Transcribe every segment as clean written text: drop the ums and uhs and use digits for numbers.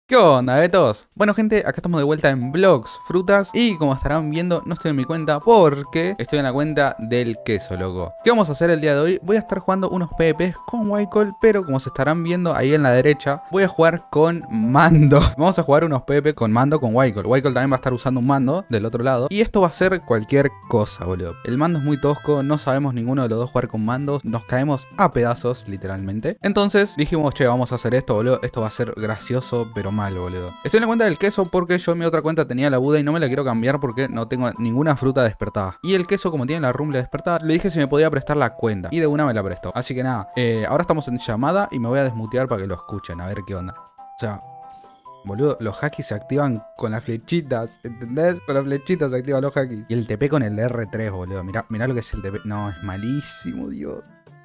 ¿Qué onda, betos? Bueno, gente, acá estamos de vuelta en Vlogs, Frutas. Y como estarán viendo, no estoy en mi cuenta porque estoy en la cuenta del queso, loco. ¿Qué vamos a hacer el día de hoy? Voy a estar jugando unos PvPs con Wycol, pero como se estarán viendo ahí en la derecha, voy a jugar con mando. Vamos a jugar unos PvP con mando con Wycol. Wycol también va a estar usando un mando del otro lado. Y esto va a ser cualquier cosa, boludo. El mando es muy tosco, no sabemos ninguno de los dos jugar con mandos. Nos caemos a pedazos, literalmente. Entonces dijimos, che, vamos a hacer esto, boludo. Esto va a ser gracioso, pero mal, boludo. Estoy en la cuenta del queso porque yo en mi otra cuenta tenía la Buda y no me la quiero cambiar porque no tengo ninguna fruta despertada. Y el queso, como tiene la rumble despertada, le dije si me podía prestar la cuenta. Y de una me la prestó. Así que nada, ahora estamos en llamada y me voy a desmutear para que lo escuchen, a ver qué onda. O sea, boludo, los hackies se activan con las flechitas, ¿entendés? Con las flechitas se activan los hackies. Y el TP con el R3, boludo. Mirá lo que es el TP. No, es malísimo, Dios.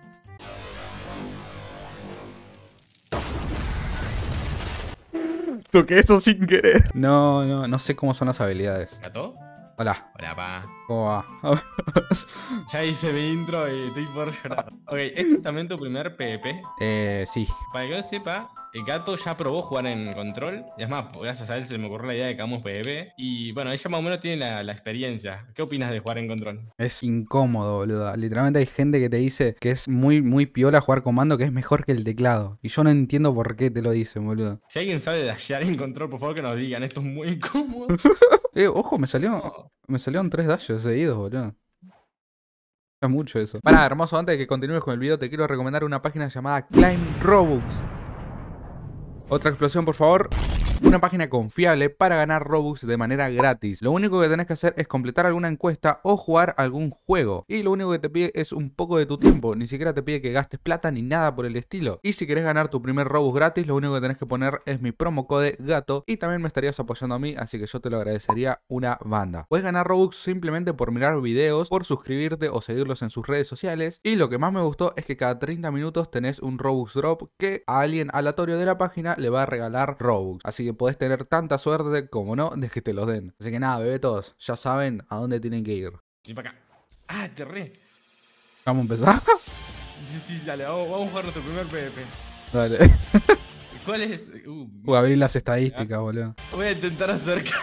Toqué eso sin querer. No sé cómo son las habilidades. ¿Gato? Hola. Hola, pa. ¿Cómo va? Ya hice mi intro y estoy por llorar. Ok, ¿este es también tu primer PvP? Sí. Para que lo sepa, el gato ya probó jugar en control. Y es más, gracias a él se me ocurrió la idea de que hagamos PvP. Y bueno, ella más o menos tiene la experiencia. ¿Qué opinas de jugar en control? Es incómodo, boludo. Literalmente hay gente que te dice que es muy piola jugar con mando, que es mejor que el teclado. Y yo no entiendo por qué te lo dicen, boludo. Si alguien sabe dashear en control, por favor que nos digan. Esto es muy incómodo. Ojo, me salieron 3 dashes seguidos, boludo. Es mucho eso. Pará, hermoso, antes de que continúes con el video, te quiero recomendar una página llamada Climb Robux. Otra explosión, por favor. Una página confiable para ganar Robux de manera gratis. Lo único que tenés que hacer es completar alguna encuesta o jugar algún juego. Y lo único que te pide es un poco de tu tiempo. Ni siquiera te pide que gastes plata ni nada por el estilo. Y si querés ganar tu primer Robux gratis, lo único que tenés que poner es mi promo code GATO. Y también me estarías apoyando a mí, así que yo te lo agradecería una banda. Puedes ganar Robux simplemente por mirar videos, por suscribirte o seguirlos en sus redes sociales. Y lo que más me gustó es que cada 30 minutos tenés un Robux Drop que a alguien aleatorio de la página le va a regalar Robux. Así que podés tener tanta suerte como no de que te los den. Así que nada, bebetos, ya saben a dónde tienen que ir. Y para acá. Ah, te re. ¿Vamos a empezar? Sí, dale, vamos a jugar nuestro primer PvP. Dale. ¿Cuál es? Abrir las estadísticas, boludo. Voy a intentar acercar.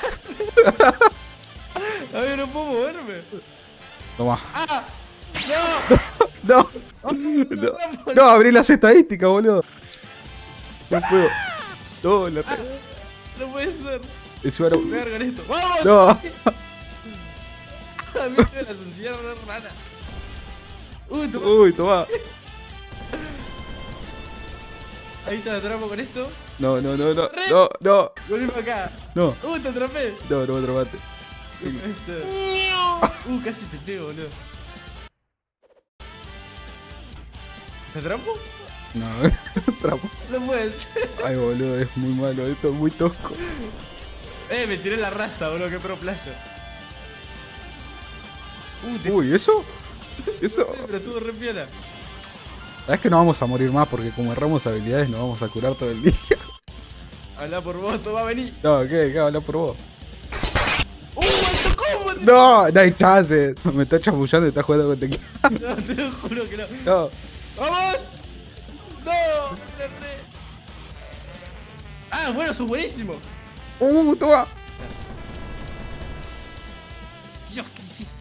A ver, no puedo moverme. Toma. ¡Ah! No, no, abrí las estadísticas, boludo. No puedo. No, la No puede ser. es una... Voy a pegar con esto. ¡Vamos! No. A mí me la sencilla rara. Toma. Uy, toma. Ahí te atrapo con esto. No. Re. No. Volví para acá. No. Te atrapé. No me atrapaste. No puede ser. Casi te pego, boludo. ¿Te atrapo? No, trapo. No puede ser. Ay, boludo, es muy malo. Esto es muy tosco. Me tiré la raza, boludo. Qué pro player. Uy, ¿eso? Eso. Pero estuvo re piola. ¿Sabes que no vamos a morir más? Porque como erramos habilidades nos vamos a curar todo el día. Habla por vos, toma, vení. No, ¿qué? Habla por vos. ¡Eso cómo! No hay chance. Me está chamullando y está jugando con teclado. No, te lo juro que no. No. ¡Vamos! ¡No! Ah, bueno, sos buenísimo. Toma. Dios, qué difícil.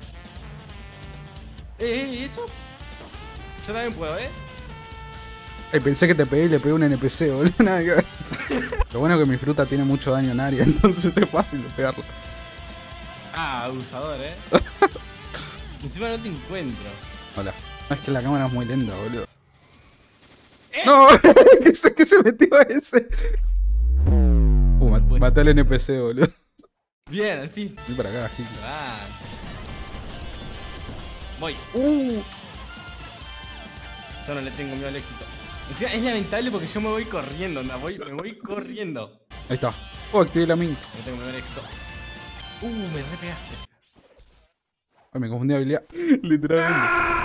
¿Y eso? Yo también puedo, Ay, pensé que te pegué y le pegué un NPC, boludo. Nada que ver. Lo bueno es que mi fruta tiene mucho daño en área, entonces es fácil de pegarlo. Ah, abusador, Encima no te encuentro. Hola. No, es que la cámara es muy lenta, boludo. ¡No! ¿Qué se metió ese? Maté al NPC, boludo. Bien, al fin. Voy para acá, Gil. Voy. Yo no le tengo miedo al éxito. Encima es lamentable porque yo me voy corriendo, me voy corriendo. Ahí está. Activé la min. No tengo miedo al éxito. Me re pegaste. Ay, me confundí de habilidad. Literalmente.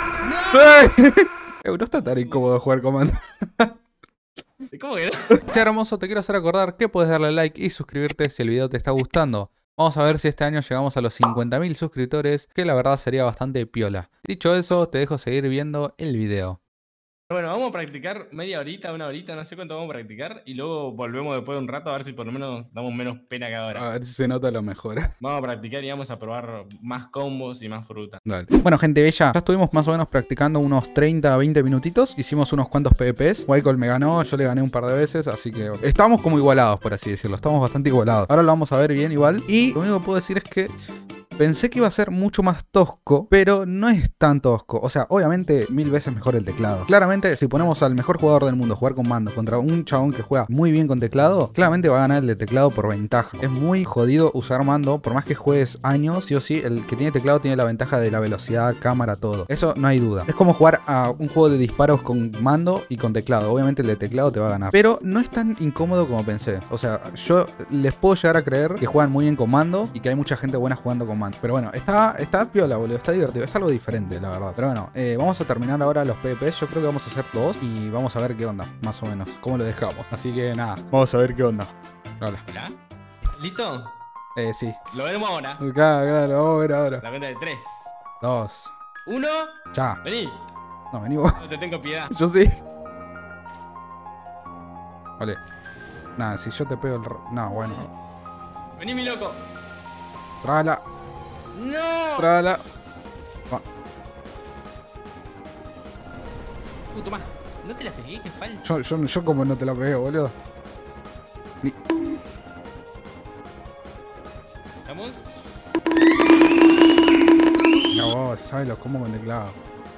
No está tan incómodo jugar comando. ¿Cómo que no? Che, hermoso, te quiero hacer acordar que puedes darle like y suscribirte si el video te está gustando. Vamos a ver si este año llegamos a los 50.000 suscriptores, que la verdad sería bastante piola. Dicho eso, te dejo seguir viendo el video. Bueno, vamos a practicar media horita, una horita, no sé cuánto vamos a practicar. Y luego volvemos después de un rato a ver si por lo menos damos menos pena que ahora. A ver si se nota lo mejor. Vamos a practicar y vamos a probar más combos y más fruta. Dale. Bueno, gente bella, ya estuvimos más o menos practicando unos 30, 20 minutitos. Hicimos unos cuantos PvPs. Wycol me ganó, yo le gané un par de veces, así que estamos como igualados, por así decirlo. Estamos bastante igualados. Ahora lo vamos a ver bien igual. Y lo único que puedo decir es que pensé que iba a ser mucho más tosco, pero no es tan tosco. O sea, obviamente 1000 veces mejor el teclado. Claramente, si ponemos al mejor jugador del mundo a jugar con mando contra un chabón que juega muy bien con teclado, claramente va a ganar el de teclado por ventaja. Es muy jodido usar mando, por más que juegues años, sí o sí, el que tiene teclado tiene la ventaja de la velocidad, cámara, todo. Eso no hay duda. Es como jugar a un juego de disparos con mando y con teclado. Obviamente el de teclado te va a ganar. Pero no es tan incómodo como pensé. O sea, yo les puedo llegar a creer que juegan muy bien con mando y que hay mucha gente buena jugando con mando. Pero bueno, está piola, boludo, está divertido, es algo diferente, la verdad. Pero bueno, vamos a terminar ahora los PvPs. Yo creo que vamos a hacer dos y vamos a ver qué onda, más o menos, cómo lo dejamos. Así que nada, vamos a ver qué onda. Hola. ¿Hola? ¿Listo? Sí. Lo veremos ahora. Acá, lo vamos a ver ahora. La cuenta de 3, 2. 1. Ya. Vení. No, vení vos. No te tengo piedad. Yo sí. Vale. Nada, si yo te pego el... No, bueno. Vení, mi loco. Trágala. ¡No! Trágala. Tomá. No te la pegué, qué falso. Yo como no te la pegué, boludo. ¿Estamos? No, vos, sabes los combos con teclado.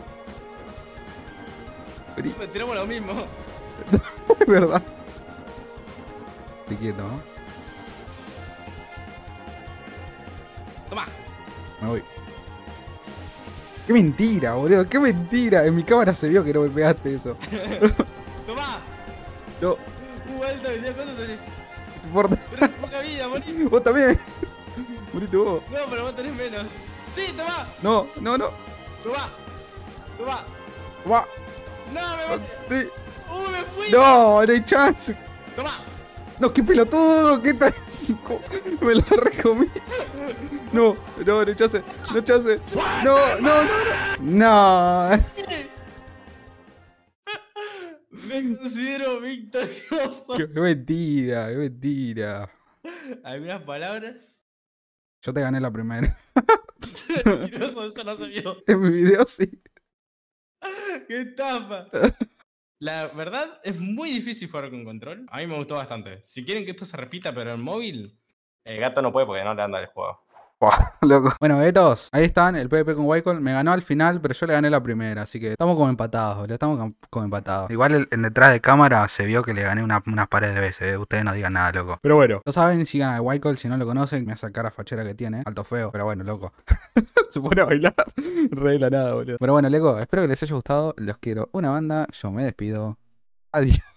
Tenemos lo mismo. Es verdad. Estoy quieto, ¿no? Tomá. Me voy. ¡Qué mentira, boludo! ¡Qué mentira! En mi cámara se vio que no me pegaste eso. Tomá. No, Alto, ¿cuánto tenés? no importa. Tenés poca vida, morí. Vos también. Moriste vos. No, pero vos tenés menos. ¡Sí, tomá! No. ¡Tomá! ¡Tomá! Va. ¡No, me voy! Sí. ¡Me fui! No hay chance. ¡Tomá! No, qué pelotudo. ¿Qué tal? Me la recomí. No chance. No. Me considero victorioso. Qué mentira. ¿Algunas palabras? Yo te gané la primera. Mentiroso, eso no se vio. En mi video sí. ¡Qué tapa! La verdad es muy difícil jugar con control. A mí me gustó bastante. Si quieren que esto se repita, pero en móvil, el gato no puede porque no le anda el juego. Loco. Bueno, betos, ahí están, el PvP con Wycol. Me ganó al final, pero yo le gané la primera. Así que estamos como empatados, boludo. Estamos como empatados. Igual en detrás de cámara se vio que le gané unas pares de veces. Ustedes no digan nada, loco. Pero bueno, no saben, sigan a Wycol. Si no lo conocen, me esa cara fachera que tiene. Alto feo, pero bueno, loco. Se pone a bailar. Re de la nada, boludo. Pero bueno, loco, espero que les haya gustado. Los quiero una banda. Yo me despido. Adiós.